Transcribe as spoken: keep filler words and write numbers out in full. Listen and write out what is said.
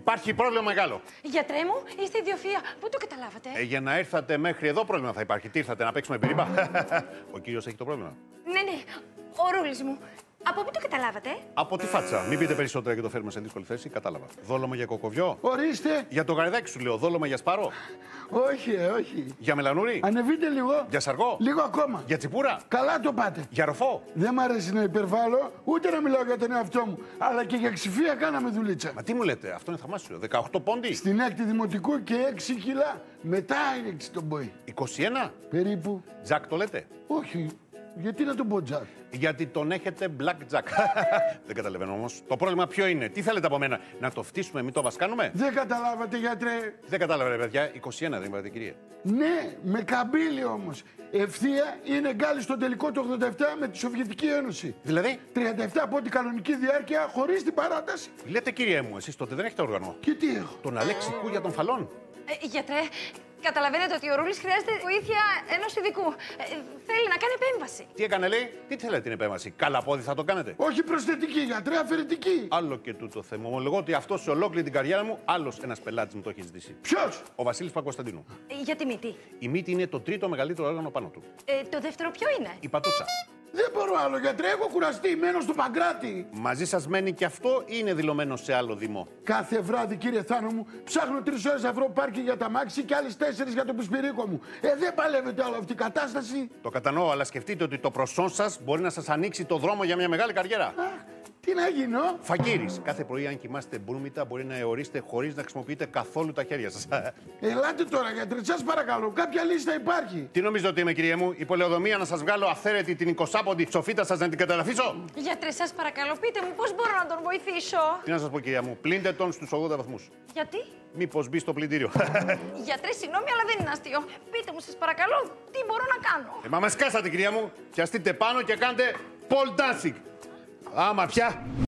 Υπάρχει πρόβλημα μεγάλο. Γιατρέ μου, είστε ιδιοφυΐα. Πού το καταλάβατε? Ε, για να ήρθατε μέχρι εδώ, πρόβλημα θα υπάρχει. Τι ήρθατε να παίξουμε πυρήμπα? Ο κύριος έχει το πρόβλημα. Ναι, ναι. Ο Ρούλης μου. Από πού το καταλάβατε? Από τη φάτσα. Μην πείτε περισσότερα και το φέρουμε σε δύσκολη θέση. Κατάλαβα. Δόλωμα για κοκοβιό. Ορίστε. Για το γαριδάκι σου λέω. Δόλωμα για σπάρο. Όχι, ε, όχι. Για μελανούρι. Ανεβείτε λίγο. Για σαργό. Λίγο ακόμα. Για τσιπούρα. Καλά το πάτε. Για ροφό. Δεν μ' αρέσει να υπερβάλλω, ούτε να μιλάω για τον εαυτό μου. Αλλά και για ξηφία κάναμε δουλίτσα. Μα τι μου λέτε, αυτό είναι θαυμάσιο. δεκαοκτώ πόντι. Στην έκτη δημοτικού και έξι κιλά. Μετά έριξε τον μπόι. είκοσι ένα. Περίπου. Τζακ το λέτε. Όχι. Γιατί να τον πω Τζακ? Γιατί τον έχετε black jack. Δεν καταλαβαίνω όμως. Το πρόβλημα ποιο είναι, τι θέλετε από μένα, να το φτύσουμε, μην το βασκάνουμε? Δεν καταλάβατε, γιατρέ. Δεν κατάλαβα, ρε παιδιά. είκοσι ένα δεν είπατε, κυρία? Ναι, με καμπύλη όμως. Ευθεία είναι γκάλι στο τελικό του ογδόντα επτά με τη Σοβιετική Ένωση. Δηλαδή? τριάντα επτά από την κανονική διάρκεια χωρίς την παράταση. Λέτε, κύριε μου, εσείς τότε δεν έχετε όργανο. Και τι έχω? Τον Αλέξη Κούγια των Φαλών. Ε, γιατρέ, καταλαβαίνετε ότι ο Ρούλης χρειάζεται βοήθεια ενός ειδικού. Ε, θέλει να κάνει επέμβαση. Τι έκανε, λέει, τι θέλετε την επέμβαση? Καλαπόδι θα το κάνετε? Όχι προσθετική, γιατρέ, αφαιρετική. Άλλο και τούτο θέμα. Ομολογώ ότι αυτό σε ολόκληρη την καριέρα μου άλλος ένας πελάτης μου το έχει ζητήσει. Ποιος? Ο Βασίλης Παπακοσταντίνου. Ε, για τη μύτη. Η μύτη είναι το τρίτο μεγαλύτερο όργανο πάνω του. Ε, το δεύτερο ποιο είναι? Η πατούσα. Δεν μπορώ άλλο, γιατρέ, έχω κουραστεί, μένω στο Παγκράτη. Μαζί σας μένει και αυτό ή είναι δηλωμένο σε άλλο δήμο? Κάθε βράδυ, κύριε Θάνο μου, ψάχνω τρεις ώρες να βρω πάρκι για τα μάξι και άλλες τέσσερις για το πισπυρίκο μου. Ε, δεν παλεύεται άλλο αυτή η κατάσταση. Το κατανοώ, αλλά σκεφτείτε ότι το προσόν σας μπορεί να σας ανοίξει το δρόμο για μια μεγάλη καριέρα. Αχ, τι να γίνω? Φακύρης. Κάθε πρωί, αν κοιμάστε μπρούμητα, μπορεί να αιωρήσετε χωρίς να χρησιμοποιείτε καθόλου τα χέρια σας. Ελάτε τώρα, γιατρέ, σας παρακαλώ, κάποια λύση θα υπάρχει. Τι νομίζετε ότι είμαι, κύριε μου, η πολεοδομία να σας βγάλω αυθαίρετη την εικοσάποντη σοφίτα σας να την καταδαφίσω? Γιατρέ, σας παρακαλώ, πείτε μου πώς μπορώ να τον βοηθήσω. Τι να σας πω, κυρία μου, πλύντε τον στους ογδόντα βαθμούς. Γιατί? Μήπως μπει στο πλυντήριο. Γιατρέ, συγγνώμη, αλλά δεν είναι αστείο. Πείτε μου, σας παρακαλώ, τι μπορώ να κάνω. Ε, μα με σκάσατε, κυρία μου. Πιαστείτε πάνω και κάντε pole dancing. Άμα πια.